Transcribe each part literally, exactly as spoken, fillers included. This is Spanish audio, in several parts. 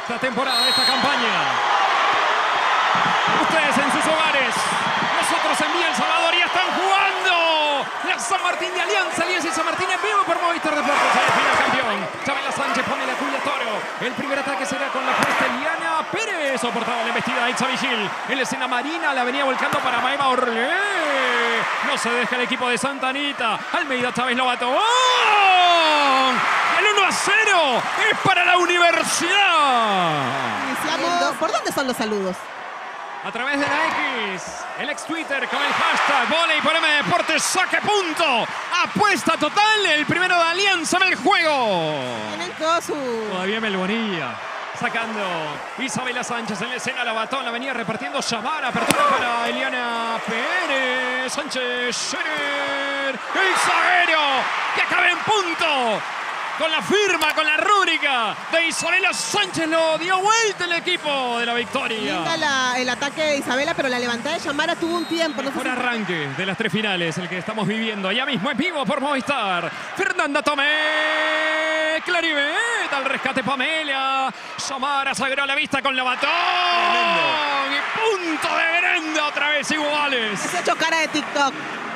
esta temporada, de esta campaña. Ustedes en sus hogares, nosotros en Villa El Salvador ya están jugando. La San Martín de Alianza, Alianza y San Martín en vivo por Movistar Deportes. Se define el campeón. Chabela Sánchez pone la cuya Toro. El primer ataque será con la puesta Eliana Pérez. Soportada la embestida de Itza Vigil. En la escena Marina la venía volcando para Maeva Orlé. No se deja el equipo de Santa Anita. Almeida Chávez Lobato. ¡Oh! El uno a cero es para la universidad. Iniciamos. ¿Por dónde son los saludos? A través de la X, el ex Twitter con el hashtag Voley por M Deportes, saque punto. Apuesta total, el primero de Alianza en el juego. Tienen todo su... Todavía Melboría. Sacando Isabela Sánchez en la escena, la batón, la venía repartiendo Shamara. Apertura para Eliana Pérez. Sánchez, Scherer, el zaguero que acaba en punto. Con la firma, con la rúbrica de Isabela Sánchez, lo dio vuelta el equipo de la victoria. Linda la, el ataque de Isabela, pero la levantada de Shamara tuvo un tiempo. No Por sé si... arranque de las tres finales, el que estamos viviendo ya mismo en vivo por Movistar. Fernanda Tomé, Claribet, al rescate Pamela. Shamara se abrió a la vista con la batón. Y punto de Brenda, otra vez iguales. Se ha hecho cara de TikTok.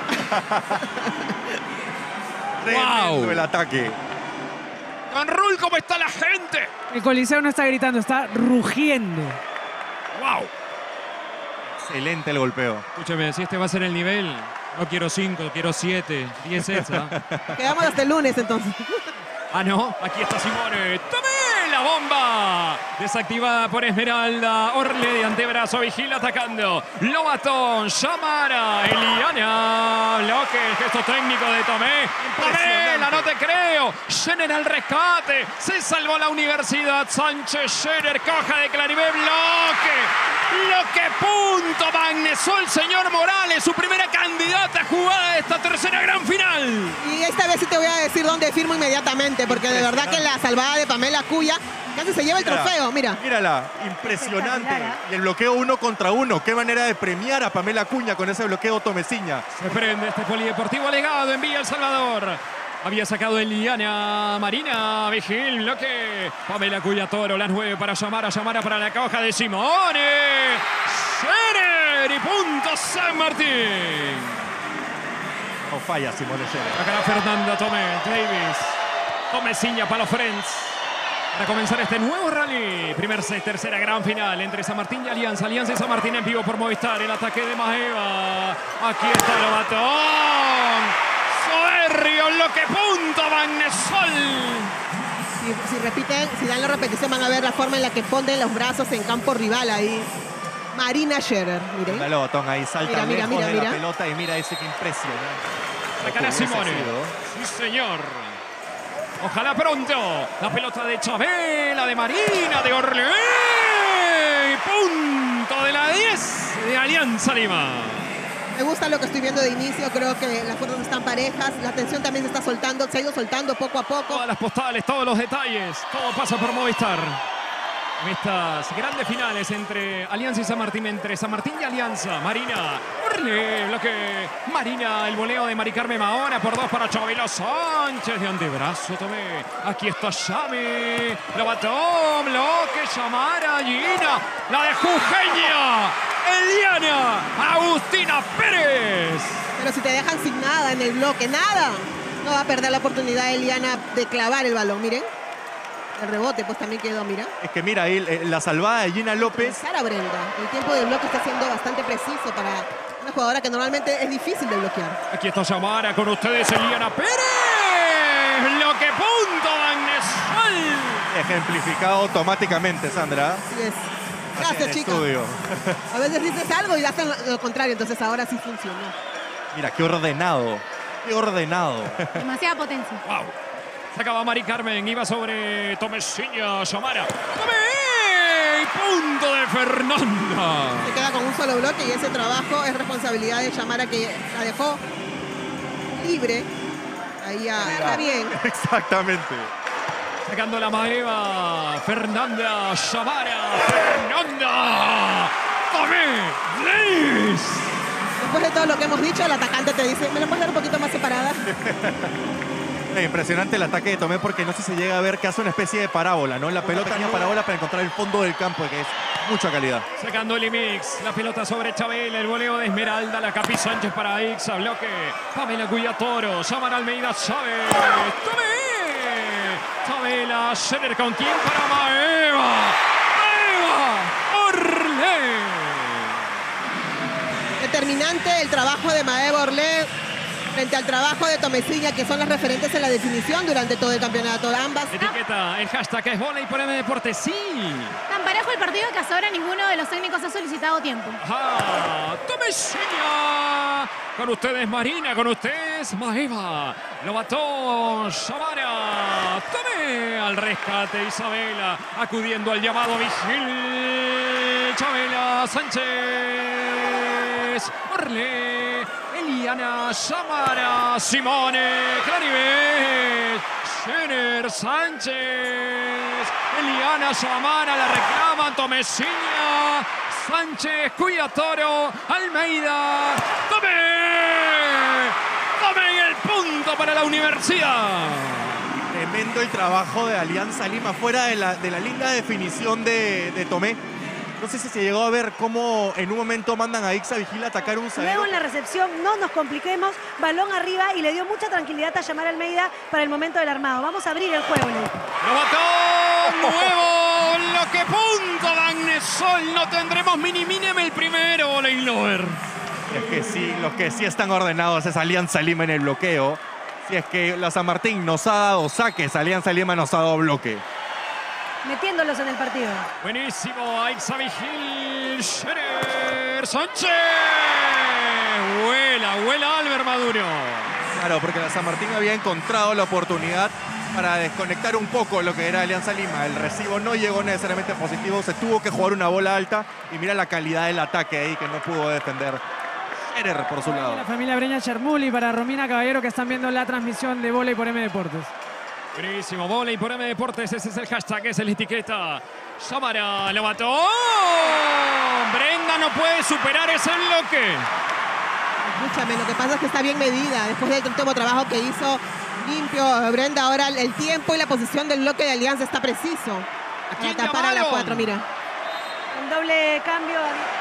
Wow. El ataque. Con Rul, ¿cómo está la gente? El Coliseo no está gritando, está rugiendo. ¡Wow! Excelente el golpeo. Escúcheme, si este va a ser el nivel, no quiero cinco, quiero siete, diez esa. Quedamos hasta el lunes entonces. Ah, no, aquí está Simone. ¡Tomé la bomba! Desactivada por Esmeralda. Orle de antebrazo, Vigil atacando. Lobatón, Shamara, Eliana. Bloque, el gesto técnico de Tomé. Pamela, no te creo. Scherer al rescate. Se salvó la universidad. Sánchez, Scherer, coja de Claribet, bloque. Bloque, punto. Magnesó el señor Morales, su primera candidata jugada de esta tercera gran final. Y esta vez sí te voy a decir dónde firmo inmediatamente, porque de verdad que la salvada de Pamela Cuya casi se lleva el trofeo, mira. Mírala, impresionante. Y el bloqueo uno contra uno. Qué manera de premiar a Pamela Cuña con ese bloqueo Tomeciña. Se prende este polideportivo legado en Villa El Salvador. Había sacado Eliana Marina, Vigil, bloque. Pamela Cuya Toro, las nueve para Shamara, Shamara para la caja de Simone. Scherer y punto San Martín. No falla Simone Scherer. Sacará Fernanda Tomé, Davis. Tomeciña para los Friends. Para comenzar este nuevo rally. Primer set, tercera gran final entre San Martín y Alianza. Alianza y San Martín en vivo por Movistar. El ataque de Maeva. Aquí está el batón. Soberbio, bloque punto, Magnesol. Si, si repiten, si dan la repetición van a ver la forma en la que ponen los brazos en campo rival ahí. Marina Scherer, miren. El botón ahí salta Mira, mira, lejos mira, de mira. la pelota y mira ese que impresiona. Sacará Simone. Sí, señor. Ojalá pronto. La pelota de Chabela, de Marina, de Orlé. Punto de la diez de Alianza Lima. Me gusta lo que estoy viendo de inicio, creo que las fuerzas están parejas, la tensión también se está soltando, se ha ido soltando poco a poco. Todas las postales, todos los detalles, todo pasa por Movistar. En estas grandes finales entre Alianza y San Martín, entre San Martín y Alianza. Marina, Orlé, bloque. Marina, el voleo de Mari Carmen Mahona por dos para Chabela Sánchez. De antebrazo, Tomé. Aquí está Yami. Lo bató, bloque, Shamara, Gina. La de Jujeña. Eliana, Agustina Pérez. Pero si te dejan sin nada en el bloque, nada, no va a perder la oportunidad de Eliana de clavar el balón, miren. El rebote pues también quedó, mira. Es que mira ahí eh, la salvada de Gina López. Sara Brenda, el tiempo de bloque está siendo bastante preciso para una jugadora que normalmente es difícil de bloquear. Aquí está Shamara con ustedes, Eliana Pérez. Bloque punto, Magnesol. Ejemplificado automáticamente, Sandra. Así es. Así Gracias, en chica. estudio. A veces dices algo y hacen lo contrario, entonces ahora sí funcionó. Mira, qué ordenado. Qué ordenado. Demasiada potencia. Wow. Sacaba Mari Carmen, iba sobre Tomeciña, Shamara. ¡Tomé! Punto de Fernanda. Se queda con un solo bloque y ese trabajo es responsabilidad de Shamara que la dejó libre. Ahí ya está bien. Exactamente. Sacando la Maeva, Fernanda, Shamara, Fernanda. ¡Tomé! ¡Liz! Después de todo lo que hemos dicho, el atacante te dice, ¿me lo puedes dar un poquito más separada? Eh, impresionante el ataque de Tomé porque no sé si se llega a ver que hace una especie de parábola, ¿no? La pelota en parábola para encontrar el fondo del campo, que es mucha calidad. Sacando el mix, la pelota sobre Chabela, el voleo de Esmeralda, la Capi Sánchez para Ixa, bloque, Pamela Cuyatoro, Samara Almeida, Chávez, Tomé, Chabela, Scherer con quién para Maeva, Maeva, Orle. Determinante el trabajo de Maeva Orle frente al trabajo de Tomeciña, que son las referentes en la definición durante todo el campeonato. Ambas. Etiqueta, el hashtag es Voley por M Deportes, sí. Tan parejo el partido que hasta ahora ninguno de los técnicos ha solicitado tiempo. Ajá, Tomeciña. Con ustedes Marina, con ustedes Maeva. Lobatón, Samara. Tomé al rescate Isabela, acudiendo al llamado Vigil. Chabela, Sánchez, Orle, Eliana, Samara, Simone, Claribet, Scherer, Sánchez, Eliana, Samara, la reclaman, Tomeciña, Sánchez, Cuyatoro, Almeida, Tomé, Tomé el punto para la universidad. Tremendo el trabajo de Alianza Lima fuera de la, de la linda definición de, de Tomé. No sé si se llegó a ver cómo en un momento mandan a Ixa Vigil a atacar un zaguero. Luego en la recepción no nos compliquemos, balón arriba y le dio mucha tranquilidad a Yamara Almeida para el momento del armado. Vamos a abrir el juego, le dijo. Lobatón, nuevo, lo que punto Bagnesol, no tendremos mini mínime el primero, Voley Lover. Es que sí, los que sí están ordenados es Alianza Lima en el bloqueo. Si es que la San Martín nos ha dado saques, Alianza Lima nos ha dado bloque. Metiéndolos en el partido. Buenísimo, Aixa Vigil, Scherer, Sánchez. Vuela, vuela Albert Maduro. Claro, porque la San Martín había encontrado la oportunidad para desconectar un poco lo que era Alianza Lima. El recibo no llegó necesariamente positivo, se tuvo que jugar una bola alta y mira la calidad del ataque ahí que no pudo defender Scherer por su lado. La familia Breña Chermuli para Romina Caballero que están viendo la transmisión de Voley por M Deportes. Buenísimo, Voley por M Deportes, ese es el hashtag, esa es la etiqueta. Samara, lo mató. Brenda no puede superar ese bloque. Escúchame, lo que pasa es que está bien medida. Después del último trabajo que hizo limpio Brenda, ahora el tiempo y la posición del bloque de Alianza está preciso. Aquí Para tapar a la cuatro, mira. Un doble cambio.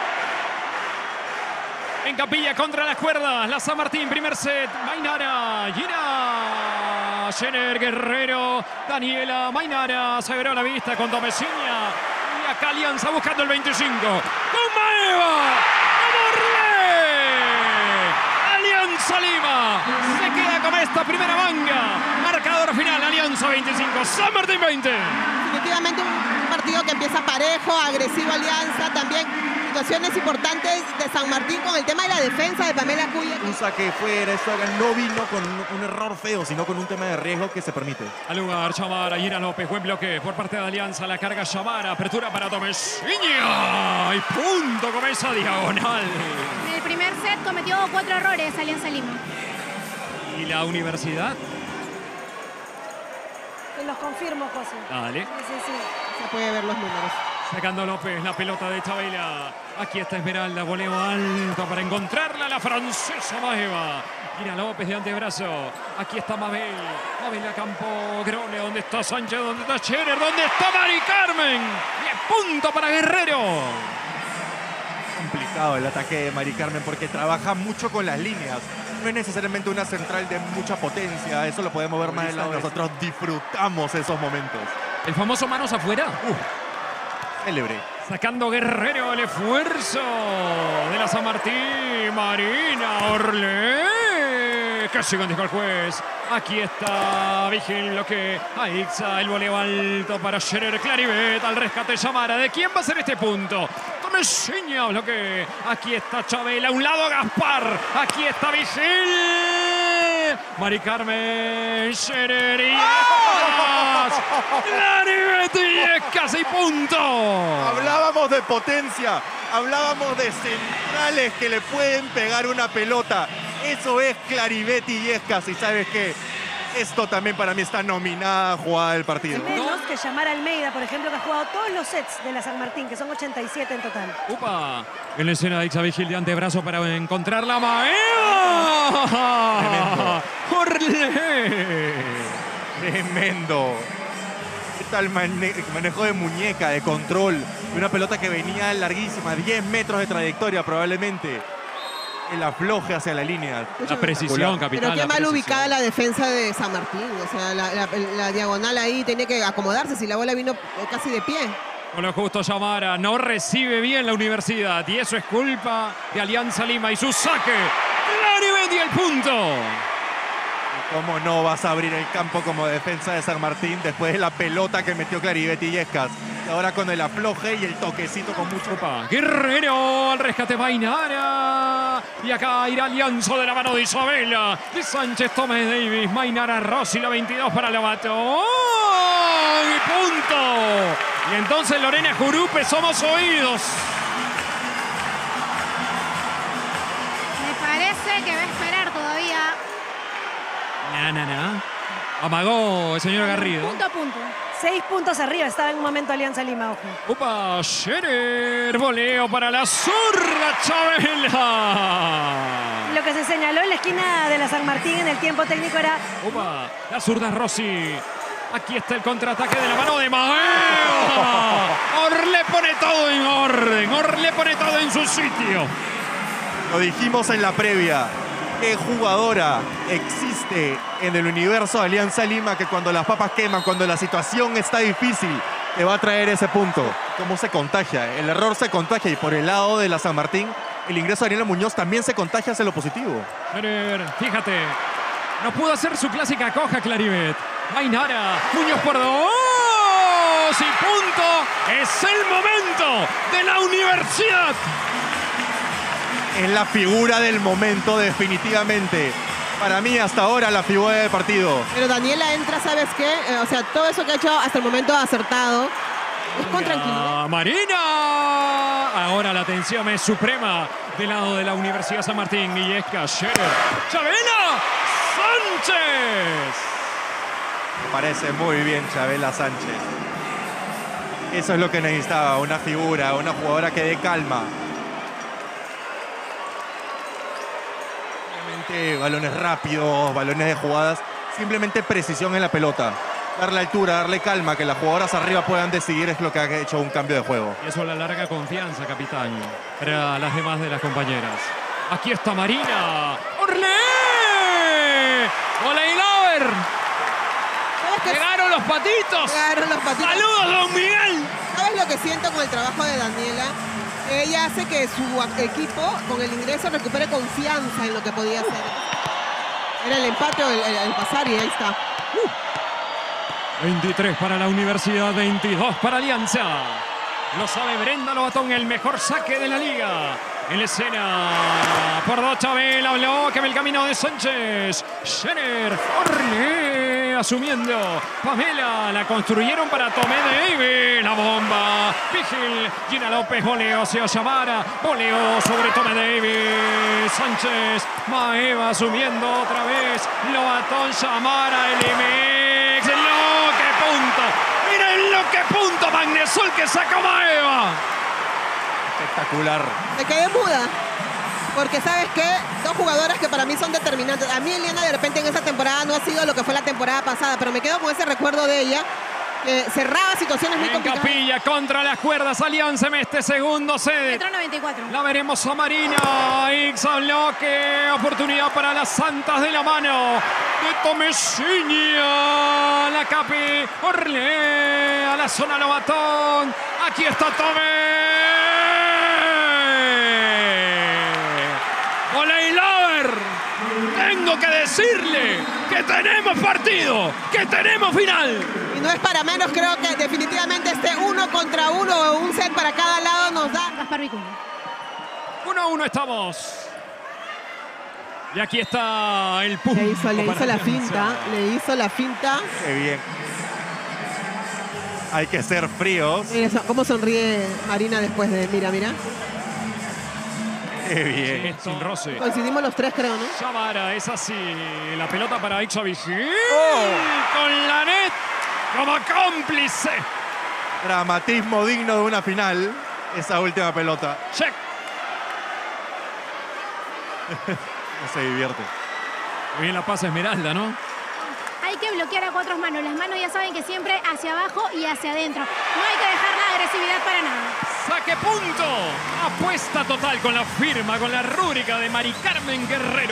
En Capilla contra las cuerdas, la San Martín, primer set, Mainara, Gina, Scherer, Guerrero, Daniela, Mainara, se verá la vista con Tomeciña. Y acá Alianza buscando el veinticinco. ¡Con Maeva! Alianza Lima se queda con esta primera manga. Marcador final, Alianza veinticinco, San Martín veinte. Definitivamente un partido que empieza parejo, agresivo Alianza, también situaciones importantes de San Martín con el tema de la defensa de Pamela Cuya. Un saque fuera, esto no vino con un error feo, sino con un tema de riesgo que se permite. Al lugar, Chamara, Gira López, buen bloque por parte de Alianza, la carga Chamara, apertura para Tomeciña. Y punto con esa diagonal. En el primer set cometió cuatro errores Alianza Lima. ¿Y la universidad? Te los confirmo, José. Dale. Sí, sí, sí. Se puede ver los números. Sacando López, la pelota de Chabela. Aquí está Esmeralda, voleo alto para encontrarla, la francesa Maeva. Gira López de antebrazo. Aquí está Mabel. Mabel a campo Grone. ¿Dónde está Sánchez? ¿Dónde está Scherer? ¿Dónde está Mari Carmen? Y punto para Guerrero. Complicado el ataque de Mari Carmen porque trabaja mucho con las líneas. No es necesariamente una central de mucha potencia. Eso lo podemos ver más adelante. Nosotros disfrutamos esos momentos. El famoso manos afuera. Uh. Célebre. Sacando Guerrero el esfuerzo de la San Martín. Marina Orle. Casi dijo el juez. Aquí está Vigil, lo que a Ixa, el voleo alto para Scherer, Claribet, al rescate Samara. ¿De quién va a ser este punto? Tomeciña, bloque. Aquí está Chabela, a un lado Gaspar. Aquí está Vigil. Mari Carmen, Scherer y Escas. Claribet y Escas y punto. Hablábamos de potencia, hablábamos de centrales que le pueden pegar una pelota. Eso es Claribet y Escas. Y ¿sabes qué? Esto también para mí está nominada a jugada del partido. Menos que Yamara Almeida, por ejemplo, que ha jugado todos los sets de la San Martín, que son ochenta y siete en total. Upa, en la escena de Ixa Vigil de antebrazo para encontrar la Maeva. Tremendo. Orle. Tremendo. ¿Qué tal mane manejo de muñeca, de control? De una pelota que venía larguísima, diez metros de trayectoria probablemente. El afloje hacia la línea. La precisión, capitán. Pero qué la mal precisión. ubicada la defensa de San Martín. O sea, la, la- la diagonal ahí tenía que acomodarse si la bola vino casi de pie. Con lo justo Yamara no recibe bien la universidad y eso es culpa de Alianza Lima y su saque. Clarivet y el punto. ¿Cómo no vas a abrir el campo como defensa de San Martín después de la pelota que metió Clarivet y Yescas? Y ahora con el afloje y el toquecito con mucho... Opa, Guerrero al rescate Mainara. Y acá irá Alianza de la mano de Isabela. De Sánchez, Tomás Davis, Mainara, Rossi, la veintidós para Lobato. ¡Oh! ¡Y punto! Y entonces Lorena Jurupe, somos oídos. Me parece que va a esperar todavía. Na, na, na. Amagó el señor Garrido. Punto a punto. Seis puntos arriba, estaba en un momento Alianza Lima, ojo. Opa, Scherer, voleo para la zurda Chabela. Y lo que se señaló en la esquina de la San Martín en el tiempo técnico era Opa, la zurda Rossi. Aquí está el contraataque de la mano de Maeva. Orle pone todo en orden. Orle pone todo en su sitio. Lo dijimos en la previa. ¿Qué jugadora existe en el universo de Alianza Lima que cuando las papas queman, cuando la situación está difícil, te va a traer ese punto? ¿Cómo se contagia? El error se contagia y por el lado de la San Martín, el ingreso de Ariela Muñoz también se contagia hacia lo positivo. Scherer, fíjate. No pudo hacer su clásica coja Clarivet. Mainara, Muñoz por dos. Y punto. Es el momento de la universidad. Es la figura del momento definitivamente. Para mí hasta ahora la figura del partido. Pero Daniela entra, ¿sabes qué? Eh, o sea, todo eso que ha hecho hasta el momento ha acertado. Es con tranquilidad. Ah, Marina. Ahora la atención es suprema del lado de la Universidad San Martín. Illesca, Scherer, Chabela, Sánchez. Me parece muy bien Chabela Sánchez. Eso es lo que necesitaba, una figura, una jugadora que dé calma. Obviamente balones rápidos, balones de jugadas, simplemente precisión en la pelota. Darle altura, darle calma, que las jugadoras arriba puedan decidir es lo que ha hecho un cambio de juego. Y eso la larga confianza, capitán, para las demás de las compañeras. Aquí está Marina. ¡Orle! ¡Hola, Lauer! ¿Sabes qué? ¡Llegaron los patitos! Llegaron los patitos. ¡Saludos, don Miguel! ¿Sabes lo que siento con el trabajo de Daniela? Ella hace que su equipo, con el ingreso, recupere confianza en lo que podía hacer. Era el empate o el, el- el pasar y ahí está. veintitrés para la Universidad, veintidós para Alianza. Lo sabe Brenda Lobatón, el mejor saque de la liga. En la escena, por dos Chabela, bloquea el camino de Sánchez. Scherer, Orle, asumiendo. Pamela, la construyeron para Tomé Davis. La bomba. Vigil, Gina López, voleo hacia Yamara. Voleo sobre Tomé Davis. Sánchez, Maeva asumiendo otra vez. Lobatón, Yamara, el M X. Lo que punto. Miren lo que punto Magnesol que sacó Maeva. Espectacular. Me quedé muda. Porque, ¿sabes qué? Dos jugadoras que para mí son determinantes. A mí, Eliana, de repente en esta temporada no ha sido lo que fue la temporada pasada, pero me quedo con ese recuerdo de ella, que cerraba situaciones muy En complicadas. Capilla contra las cuerdas. Alianza en este segundo set. Metro noventa y cuatro. La veremos a Marina. Ixa bloque. Oportunidad para las Santas de la mano de Tomesiña. La Capi. Orle a la zona Lobatón. Aquí está Tomé. Hola, Lauer. Tengo que decirle que tenemos partido, que tenemos final. Y no es para menos, creo que definitivamente este uno contra uno o un set para cada lado nos da. Gaspar Vicuña. uno a uno estamos. Y aquí está el punto. Le hizo, le para hizo la Alianza. finta, le hizo la finta. Qué bien. Hay que ser fríos. Mira eso, cómo sonríe Marina después de... Mira, mira. Qué bien. Sí, sin roce. Coincidimos los tres, creo, ¿no? Yamara, es así. La pelota para Ixa Vigil. Oh. Con la net como cómplice. Dramatismo digno de una final. Esa última pelota. Check. No se divierte. Muy bien la pasa Esmeralda, ¿no? hay que bloquear a cuatro manos. Las manos ya saben que siempre hacia abajo y hacia adentro. No hay que dejar la agresividad para nada. Saque punto. Apuesta total con la firma, con la rúbrica de Mari Carmen Guerrero.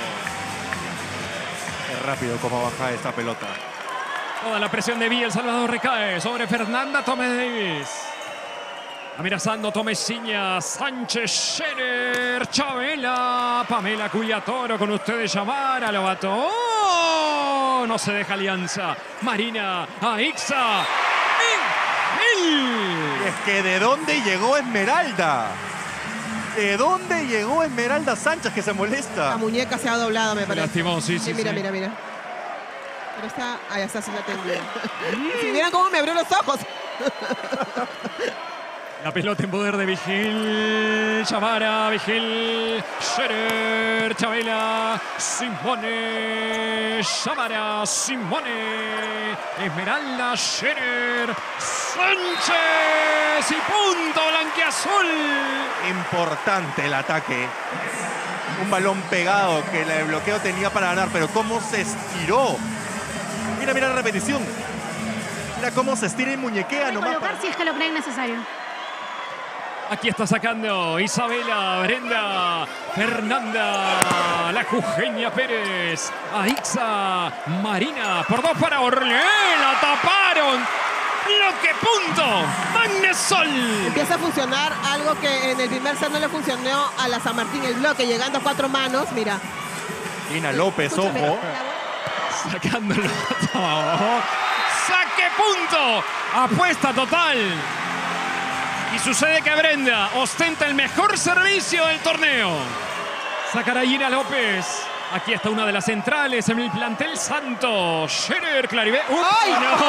Qué rápido cómo baja esta pelota. Toda la presión de Villa El Salvador recae sobre Fernanda Tomé Davis. Amenazando Tomesiña, Sánchez, Scherer, Chabela, Pamela Cuyatoro con ustedes Yamara, Lobato. ¡Oh! No se deja Alianza. Marina, Aixa. Y es que ¿de dónde llegó Esmeralda? ¿De dónde llegó Esmeralda Sánchez que se molesta? La muñeca se ha doblado, me Me parece. lastimó, sí, sí, Sí, mira, sí. mira, mira. Pero está... Ah, ya está, sí la tengo. Si vieran cómo me abrió los ojos. La pelota en poder de Vigil, Yamara, Vigil, Scherer, Chabela, Simone, Yamara, Simone, Esmeralda, Scherer, Sánchez y punto blanquiazul. Importante el ataque. Un balón pegado que el bloqueo tenía para ganar, pero cómo se estiró. Mira, mira la repetición. Mira cómo se estira y muñequea Pueden nomás. colocar para- si es que lo creen necesario. Aquí está sacando Isabela, Brenda, Fernanda, la Jujeña Pérez, Aixa, Marina, por dos para Orlé, la taparon. Bloque punto, Magnesol. Empieza a funcionar algo que en el primer set no le funcionó a la San Martín, el bloque, llegando a cuatro manos, mira. Gina López, Escúchame, ojo. Sacándolo todo. Saque punto, apuesta total. Y sucede que Brenda ostenta el mejor servicio del torneo. Sacará Gina López. Aquí está una de las centrales en el plantel santo. Scherer, Claribé. ¡Ay!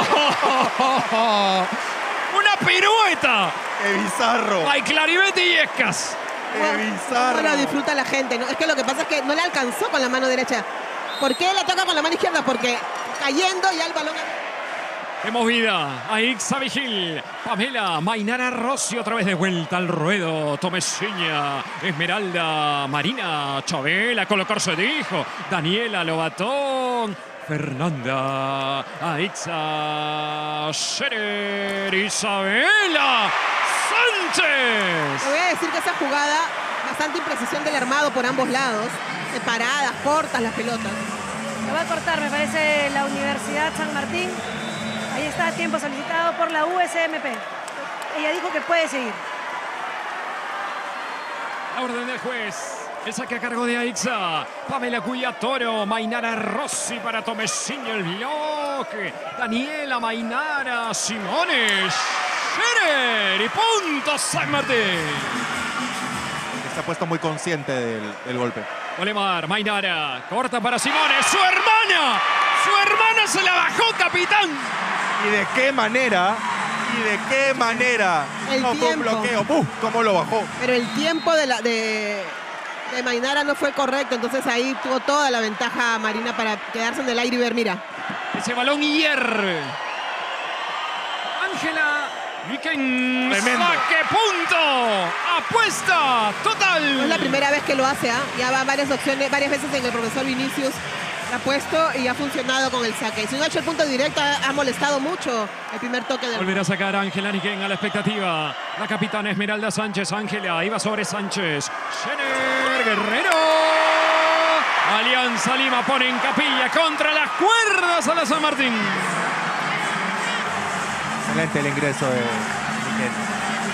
¡No! ¡Una pirueta! ¡Qué bizarro! ¡Ay, Claribet y Escas! ¡Qué bizarro! Bueno, disfruta la gente, ¿no? Es que lo que pasa es que no le alcanzó con la mano derecha. ¿Por qué la toca con la mano izquierda? Porque cayendo ya el balón... De movida, Aixa Vigil, Pamela, Mainara Rossi otra vez de vuelta al ruedo, Tomesiña, Esmeralda, Marina, Chabela, colocarse dijo, Daniela Lobatón, Fernanda, Aixa, Scherer, Isabela, Sánchez. Te voy a decir que esa jugada, bastante imprecisión del armado por ambos lados, separadas, cortas las pelotas. Lo va a cortar, me parece, la Universidad San Martín. Ahí está, tiempo solicitado por la U S M P. Ella dijo que puede seguir. La orden del juez. El saque a cargo de Aixa. Pamela Cuyatoro. Mainara Rossi para Tomesiño el bloque. Daniela Mainara. Simone. Scherer. Y punto San Martín. Se ha puesto muy consciente del, del golpe. Olemar. Mainara. Corta para Simone. ¡Su hermana! ¡Su hermana se la bajó, capitán! ¿Y de qué manera? ¿Y de qué manera? El no fue un tiempo. bloqueo. ¡Puf! ¿Cómo lo bajó? Pero el tiempo de, la, de, de Mainara no fue correcto, entonces ahí tuvo toda la ventaja Marina para quedarse en el aire y ver, mira. Ese balón hierve. Ángela Miquén. Tremendo. ¡Saque punto! ¡Apuesta total! No es la primera vez que lo hace, ¿ah? Ya va varias opciones, varias veces en el profesor Vinicius. La ha puesto y ha funcionado con el saque. Y si no ha hecho el punto directo, ha, ha molestado mucho el primer toque del... Volverá a sacar a Ángela Niquén a la expectativa. La capitana Esmeralda Sánchez. Ángela iba sobre Sánchez. Scherer, Guerrero. Alianza Lima pone en capilla contra las cuerdas a la San Martín. Excelente el ingreso de Miguel.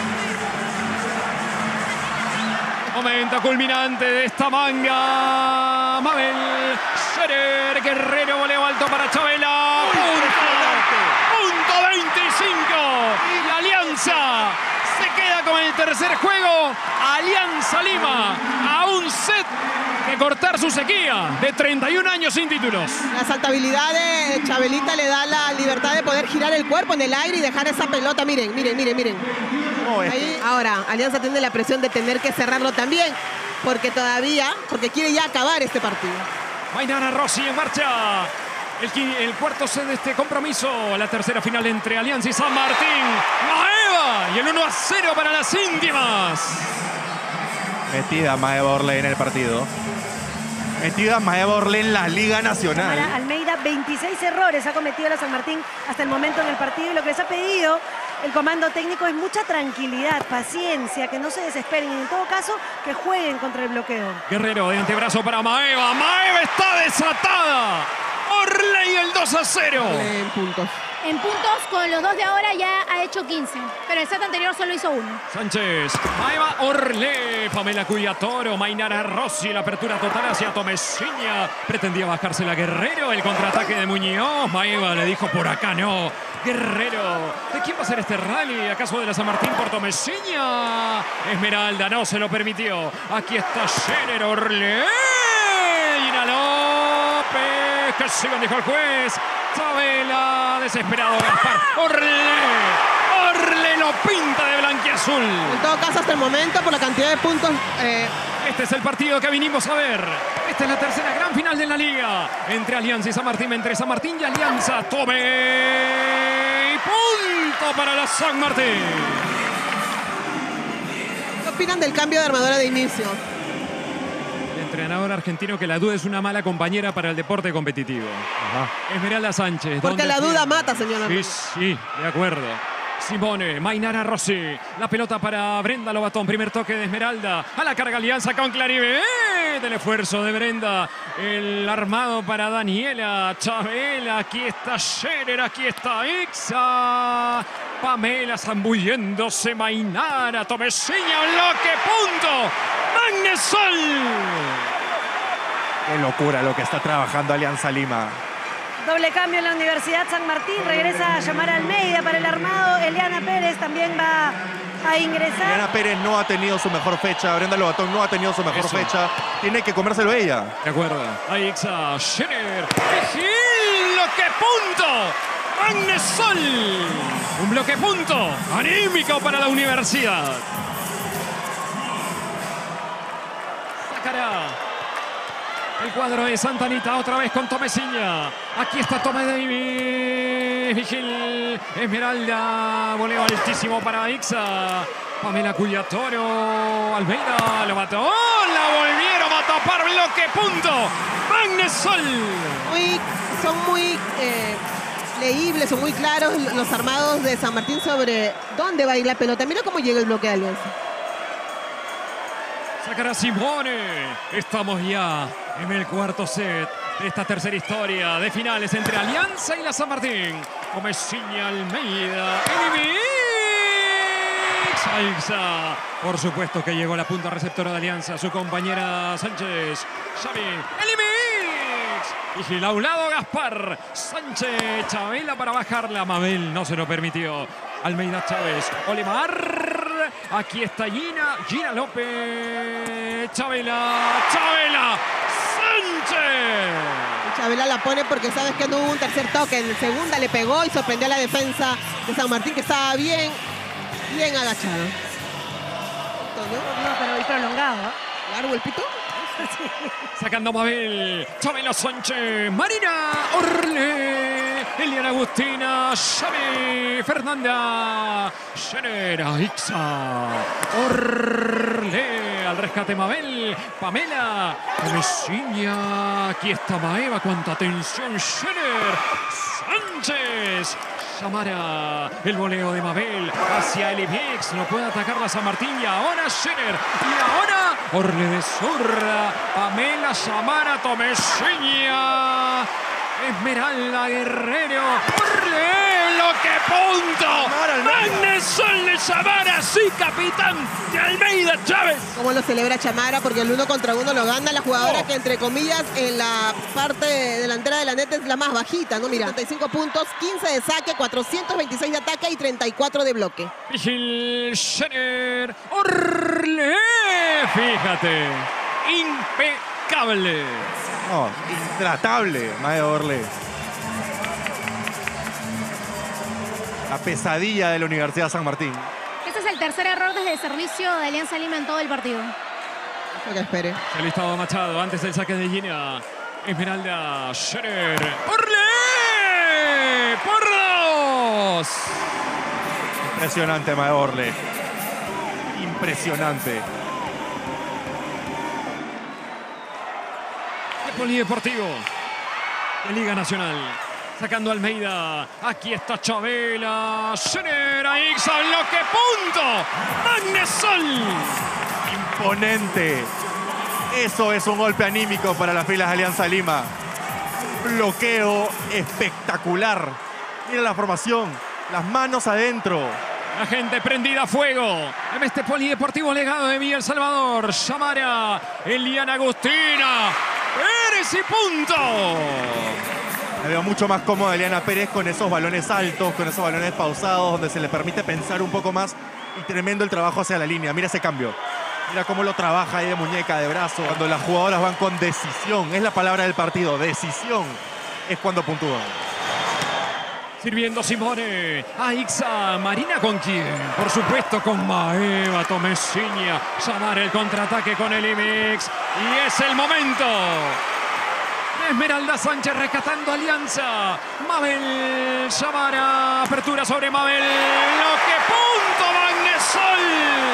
Momento culminante de esta manga. Mabel. Scherer, Guerrero, voleo alto para Chabela. Punto. Punto veinticinco. Y la Alianza se queda con el tercer juego. Alianza Lima a un set de cortar su sequía de treinta y un años sin títulos. La saltabilidad de Chabelita le da la libertad de poder girar el cuerpo en el aire y dejar esa pelota. Miren, miren, miren, miren. No, es Ahí, ahora, Alianza tiene la presión de tener que cerrarlo también, porque todavía, porque quiere ya acabar este partido. Mainara Rossi en marcha. El, qui- el cuarto set de este compromiso. La tercera final entre Alianza y San Martín. Maeva y el uno a cero para las íntimas. metida Maeva Orley en el partido. Metida Maeva Orle en la Liga Nacional. Samara Almeida, veintiséis errores ha cometido la San Martín hasta el momento en el partido y lo que les ha pedido el comando técnico es mucha tranquilidad, paciencia, que no se desesperen y en todo caso que jueguen contra el bloqueo. Guerrero de antebrazo para Maeva. Maeva está desatada. Orle y el dos a cero. En puntos. En puntos, con los dos de ahora ya ha hecho quince, pero el set anterior solo hizo uno. Sánchez, Maeva Orle, Pamela Cuyatoro, Mainara Rossi, la apertura total hacia Tomesiña. Pretendía bajarse la Guerrero, el contraataque de Muñoz. Maeva le dijo por acá no. Guerrero, ¿de quién va a ser este rally? ¿Acaso de la San Martín por Tomesiña? Esmeralda no se lo permitió. Aquí está Scherer, Orle. Ina López, que sigan, dijo el juez. Tabela, desesperado Gaspar. Orle, Orle lo pinta de blanquiazul. En todo caso, hasta el momento, por la cantidad de puntos, eh, Este es el partido que vinimos a ver. Esta es la tercera gran final de la liga. Entre Alianza y San Martín, entre San Martín y Alianza. Tome y punto para la San Martín. ¿qué opinan del cambio de armadora de inicio? El entrenador argentino que la duda es una mala compañera para el deporte competitivo. Ajá. Esmeralda Sánchez. Porque ¿dónde la duda firma? mata, señora. Sí, sí, de acuerdo. Simone, Mainara Rossi. La pelota para Brenda Lobatón. Primer toque de Esmeralda. A la carga Alianza con Clarive. Del esfuerzo de Brenda. El armado para Daniela Chabela. Aquí está Scherer. Aquí está Ixa. Pamela zambulléndose. Mainara. Tomesiña. Bloque. Punto. Magnesol. Qué locura lo que está trabajando Alianza Lima. Doble cambio en la Universidad San Martín, regresa a llamar a Almeida para el armado. Eliana Pérez también va a ingresar. Eliana Pérez no ha tenido su mejor fecha. Brenda Lobatón no ha tenido su mejor Eso. fecha. Tiene que comérselo ella. De acuerdo. Ahí Ixa. Scherer. Vigil. Bloque. Punto. Magnesol. Un bloque punto. Anímico para la universidad. Sacará el cuadro de Santa Anita otra vez con Tomesiña. Aquí está Tome Davis. Vigil. Esmeralda. Voleo altísimo para Ixa. Pamela Cuyatoro. Almeida. Lo mató. La volvieron a tapar. Bloque punto. Magnesol. Muy, son muy eh, leíbles, son muy claros los armados de San Martín sobre dónde va a ir la pelota. Mira cómo llega el bloque de Alianza. Sacará Simone. Estamos ya en el cuarto set de esta tercera historia de finales entre Alianza y la San Martín. Tomesiña, Almeida. Ixa. Por supuesto que llegó a la punta receptora de Alianza. Su compañera Sánchez. Xavi. Elimix. Vigila a un lado Gaspar. Sánchez. Chabela para bajarla. Mabel no se lo permitió. Almeida Chávez. Olimar. Aquí está Gina. Gina López. Chabela. Chabela. Sánchez. Chabela la pone porque sabes que no hubo un tercer toque. En segunda le pegó y sorprendió a la defensa de San Martín, que estaba bien, bien agachado. Antonio, No, pero y prolongado. ¿eh? largo el pito. Sacando Mabel. Chabela Sánchez. Marina Orle. Eliana Agustina. Xavi Fernanda. Scherer. Ixa. Orle. Al rescate Mabel. Pamela. Tomesiña. Aquí está Maeva. Cuánta atención. Scherer. Sánchez. Samara, el voleo de Mabel hacia Elipix, no puede atacar la San Martín y ahora Scherer, y ahora Orle de zurda, Pamela, Samara, Tomesiña, Esmeralda, Guerrero, Orle, lo que punto, Magnesol de Samara, sí, capitán de Almeida Chávez. Como lo celebra Chamara, porque el uno contra uno lo gana la jugadora que, entre comillas, en la parte delantera de la neta es la más bajita, ¿no? Mira, treinta y cinco puntos, quince de saque, cuatrocientos veintiséis de ataque y treinta y cuatro de bloque. Vigil, Scherer, Orle, fíjate, impecable. No, intratable, Maeva Orle. La pesadilla de la Universidad San Martín. Este es el tercer error desde el servicio de Alianza Lima en todo el partido. Deja que espere. Se ha listado Machado antes del saque de Gina. Esmeralda, Scherer, Orle, por dos. Impresionante, Maeva Orle. Impresionante. Polideportivo de Liga Nacional. Sacando Almeida. Aquí está Chabela. Genera Ixa. Bloque. Punto. Magnesol. Imponente. Eso es un golpe anímico para las filas de Alianza Lima. Bloqueo espectacular. Mira la formación. Las manos adentro. La gente prendida a fuego en este Polideportivo legado de Miguel Salvador. Chamara. Eliana Agustina. Pérez y punto. Me veo mucho más cómoda Eliana Pérez con esos balones altos, con esos balones pausados, donde se le permite pensar un poco más. Y tremendo el trabajo hacia la línea. Mira ese cambio. Mira cómo lo trabaja ahí de muñeca, de brazo. Cuando las jugadoras van con decisión. Es la palabra del partido. Decisión. Es cuando puntúan. Sirviendo Simone. A Ixa. Marina con quién. Por supuesto con Maeva Tomesiña. Llamar el contraataque con el I M E X. Y es el momento. Esmeralda Sánchez rescatando Alianza. Mabel Chamara. Apertura sobre Mabel. Lo que punto Magnesol.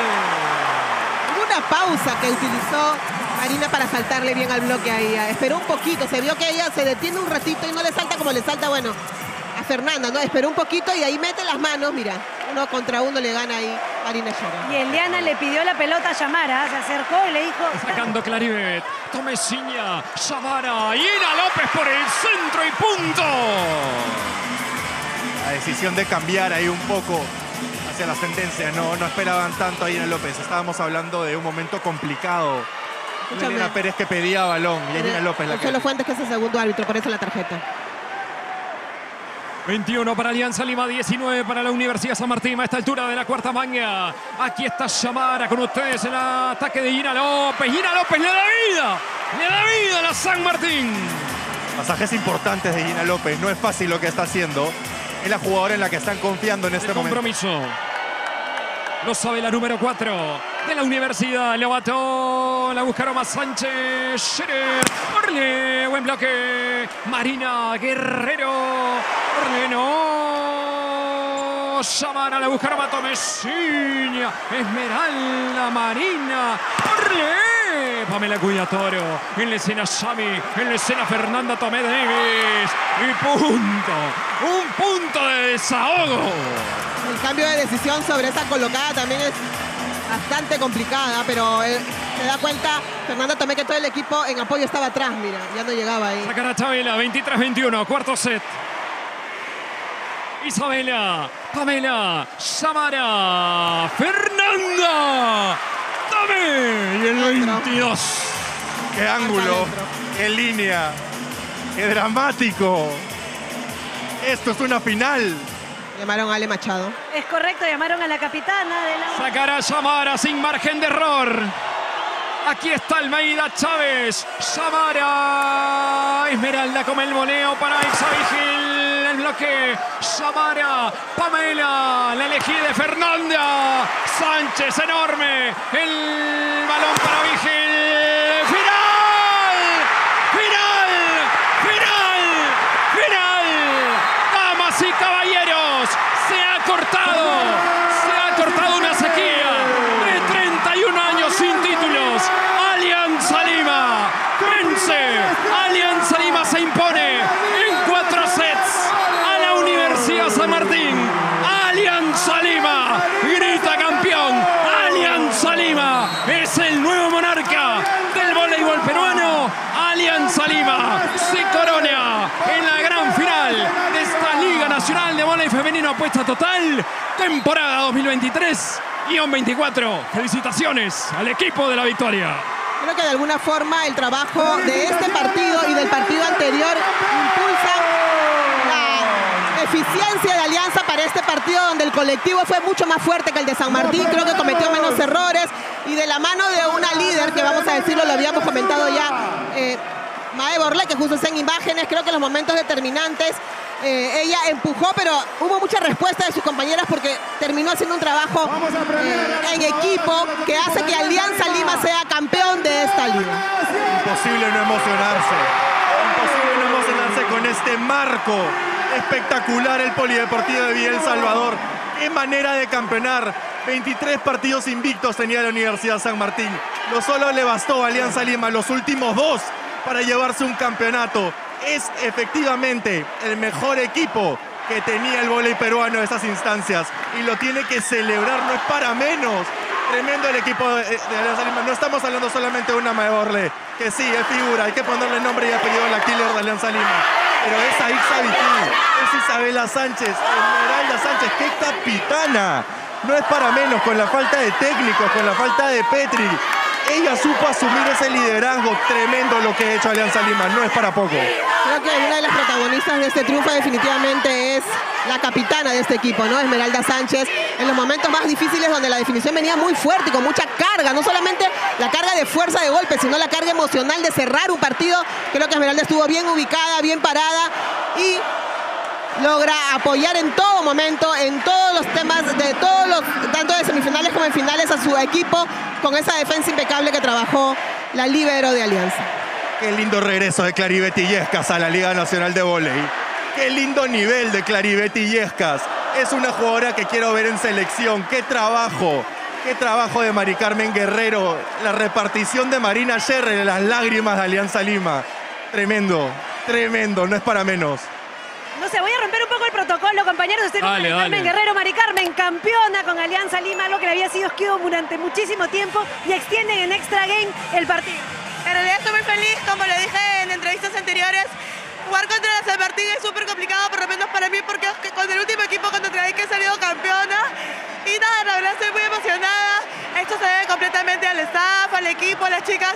Una pausa que utilizó Marina para saltarle bien al bloque ahí. Esperó un poquito. Se vio que ella se detiene un ratito y no le salta como le salta, bueno, a Fernanda, ¿no? Esperó un poquito y ahí mete las manos. Mira, uno contra uno le gana ahí Marina Llora. Y Eliana le pidió la pelota a Chamara. Se acercó y le dijo... Sacando Claribet. Tomesiña. Chamara. Y Ina López por el centro y punto. La decisión de cambiar ahí un poco hacia la sentencia. No, no esperaban tanto a Ina López. Estábamos hablando de un momento complicado. Elena Pérez que pedía balón y Ina López la que... Solo Fuentes que es el segundo árbitro, por eso la tarjeta. veintiuno para Alianza Lima, diecinueve para la Universidad San Martín a esta altura de la cuarta manga. Aquí está Chamara con ustedes en el ataque de Ina López. Ina López le da vida, le da vida a la San Martín. Pasajes importantes de Ina López. No es fácil lo que está haciendo. Es la jugadora en la que están confiando en este el momento. Compromiso. Lo sabe la número cuatro de la Universidad. Lo bató. La buscaron más Sánchez. Scherer. Orle. Buen bloque. Marina Guerrero. Orle no. Chamara. La buscaron a Tomesiña. Esmeralda. Marina. Orle. Pamela Cuyatoro. En la escena Xami. En la escena Fernanda Tomé Davis. Y punto. Un punto de desahogo. El cambio de decisión sobre esa colocada también es bastante complicada, pero eh, se da cuenta Fernanda Tomé que todo el equipo en apoyo estaba atrás, mira, ya no llegaba ahí. Sacar a Chabela, veintitrés veintiuno, cuarto set. Isabela, Pamela, Chamara, Fernanda Tomé y el veintidós. ¡Qué ángulo! ¡Qué línea! ¡Qué dramático! Esto es una final. Llamaron a Ale Machado. Es correcto, llamaron a la capitana de la... Sacar a Chamara sin margen de error. Aquí está Almeida Chávez. Chamara. Esmeralda con el voleo para Ixa Vigil. El bloque. Chamara. Pamela. La elegida de Fernanda. Sánchez enorme. El balón para Vigil. ¡Final! ¡Final! ¡Final! ¡Final! Damas y caballeros, se ha cortado. Se ha cortado una sequía de treinta y un años sin títulos. Alianza Lima vence. Alianza Lima se impone en cuatro sets a la Universidad San Martín. Alianza Lima grita campeón. Alianza Lima es el nuevo monarca del voleibol peruano. Alianza Lima se corona en la gran final de esta Liga Nacional de Voleibol Femenino Apuesta Total, temporada dos mil veintitrés veinticuatro. Felicitaciones al equipo de la victoria. Creo que de alguna forma el trabajo de este partido y del partido anterior impulsa la eficiencia de Alianza para este partido donde el colectivo fue mucho más fuerte que el de San Martín. Creo que cometió menos errores y de la mano de una líder que, vamos a decirlo, lo habíamos comentado ya, eh, Mae Borlé, que justo está en imágenes. Creo que en los momentos determinantes eh, ella empujó, pero hubo mucha respuesta de sus compañeras porque terminó haciendo un trabajo eh, en equipo que hace que Alianza Lima sea campeón de esta liga. Imposible no emocionarse. Imposible no emocionarse con este marco espectacular, el Polideportivo de Miguel Salvador. Qué manera de campeonar. veintitrés partidos invictos tenía la Universidad San Martín. No solo le bastó a Alianza Lima los últimos dos para llevarse un campeonato. Es efectivamente el mejor equipo que tenía el vóley peruano en esas instancias y lo tiene que celebrar, no es para menos. Tremendo el equipo de, de Alianza Lima. No estamos hablando solamente de una Maeorle, que sí, es figura, hay que ponerle nombre y apellido a la killer de Alianza Lima. Pero es Aixa Vitín, es Isabela Sánchez, Esmeralda Sánchez, ¡qué capitana! No es para menos, con la falta de técnicos, con la falta de Petri. Ella supo asumir ese liderazgo tremendo lo que ha hecho Alianza Lima, no es para poco. Creo que una de las protagonistas de este triunfo definitivamente es la capitana de este equipo, ¿no? Esmeralda Sánchez, en los momentos más difíciles donde la definición venía muy fuerte y con mucha carga, no solamente la carga de fuerza de golpe, sino la carga emocional de cerrar un partido. Creo que Esmeralda estuvo bien ubicada, bien parada y logra apoyar en todo momento, en todos los temas, de todos los, tanto de semifinales como en finales, a su equipo con esa defensa impecable que trabajó la líbero de Alianza. Qué lindo regreso de Claribet Illescas a la Liga Nacional de Vóley. Qué lindo nivel de Claribet Illescas. Es una jugadora que quiero ver en selección. Qué trabajo, qué trabajo de Mari Carmen Guerrero. La repartición de Marina Scherrer, las lágrimas de Alianza Lima. Tremendo, tremendo, no es para menos. No sé, voy a romper un poco el protocolo, compañeros. Estoy con Dale, Mari Carmen dale. Guerrero. Mari Carmen, campeona con Alianza Lima, algo que le había sido esquivo durante muchísimo tiempo y extienden en extra game el partido. En realidad estoy muy feliz, como le dije en entrevistas anteriores. Jugar contra la San Martín es súper complicado, por lo menos para mí, porque es que con el último equipo contra el que he salido campeona. Y nada, la verdad estoy muy emocionada. Esto se debe completamente al staff, al equipo, a las chicas,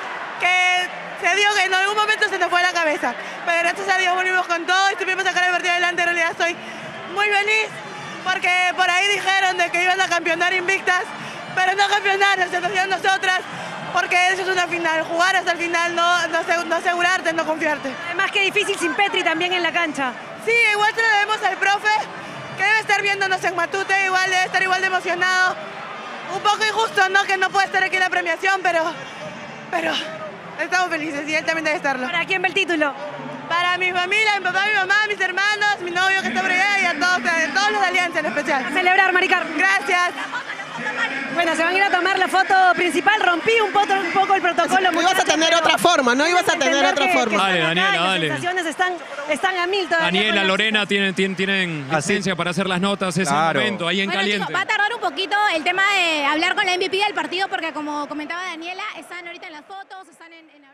que se dio que en algún momento se nos fue la cabeza. Pero gracias a Dios volvimos con todo y supimos sacar el partido adelante. En realidad estoy muy feliz, porque por ahí dijeron de que iban a campeonar invictas, pero no campeonar, se nos dieron nosotras. Porque eso es una final, jugar hasta el final, no, no, no asegurarte, no confiarte. Además, que difícil sin Petri también en la cancha. Sí, igual se lo debemos al profe, que debe estar viéndonos en Matute, igual debe estar igual de emocionado. Un poco injusto, ¿no? Que no puede estar aquí en la premiación, pero, pero estamos felices y él también debe estarlo. ¿Para quién ve el título? Para mi familia, mi papá, mi mamá, mis hermanos, mi novio que está por allá y a todos, a todos los de Alianza en especial. A celebrar, Mari Carmen. Gracias. Bueno, se van a ir a tomar la foto principal. Rompí un poco, un poco el protocolo. No ibas a tener otra forma, no ibas a tener otra forma. Dale, están acá Daniela, y las dale. sensaciones están, están a mil todavía. Daniela, con las Lorena chicas. tienen, tienen, tienen Así. licencia para hacer las notas, ese Claro. momento, ahí en Bueno, caliente. chicos, va a tardar un poquito el tema de hablar con la M V P del partido porque como comentaba Daniela, están ahorita en las fotos, están en... en...